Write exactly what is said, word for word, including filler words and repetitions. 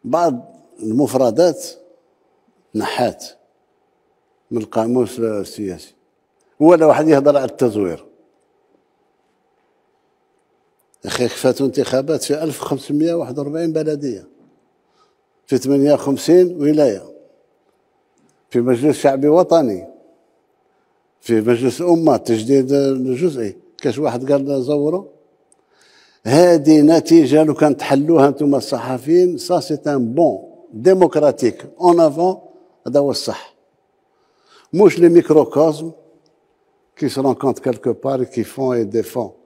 بعض المفردات نحات من القاموس السياسي، ولا واحد يهضر على التزوير. يا اخي فاتوا انتخابات في ألف وخمسمائة وواحد وأربعين بلديه، في ثمانية وخمسين ولايه، في مجلس شعبي وطني، في مجلس أمة تجديد الجزئي، كاش واحد قال زوروا. هذه نتيجة لو كان تحلوها انتم الصحفيين، سا سي ان بون ديموكراتيك اون افون. هذا هو الصح، مش لي ميكروكوزم كي se rencontrent quelque part et qui font et défont